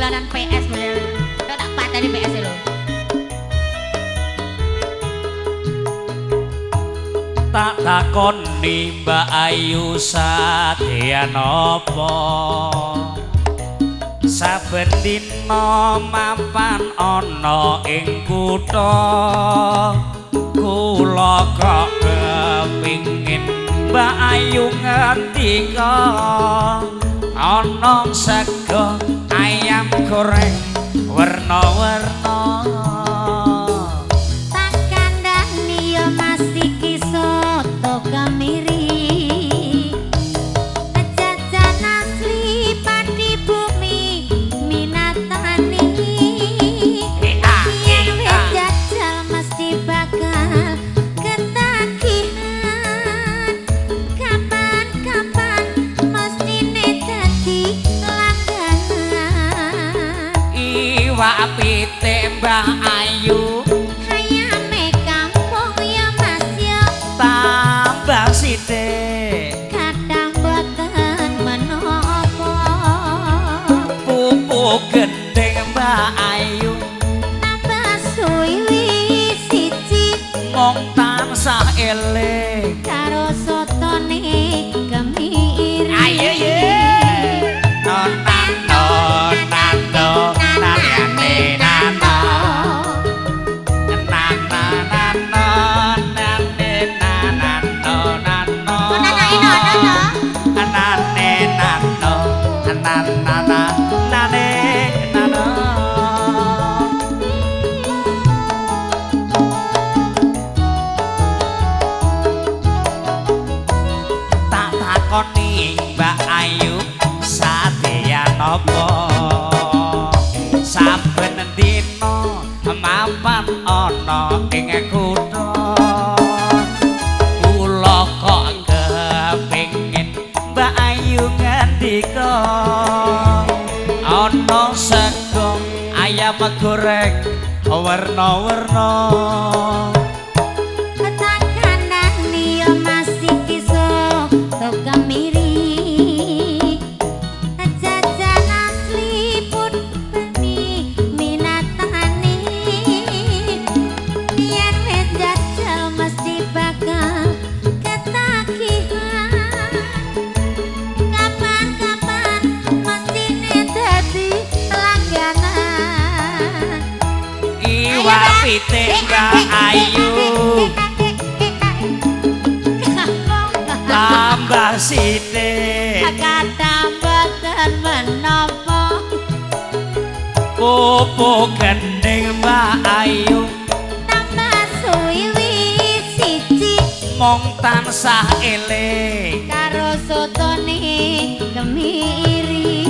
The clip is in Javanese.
dolanan PS bener. Tak pateni PS lho. Tak takoni Mbak Ayu sadyan apa saben dina mapan ana ing kutha kula kok kepingin Mbak Ayu ngendika ana sego ayam goreng werna-werna pite Mbah Ayu ayame kampung ya Mas ya tambah sithik kadang boten menapa pupuk gendeng Mbah Ayu tambah suwi siji mong tansah eling karo sotone kemiri ayo ye Mbak Ayu sadyan apa saben dina mapan ana ing kutha kula kok kepengin Mbak Ayu ngendika ana sego ayam goreng werna-werna pite Mbak Ayu tambah sithik kadang boten menapa pupuk gendeng Mbak Ayu tambah suwi siji mong tansah eling karo sotone kemiri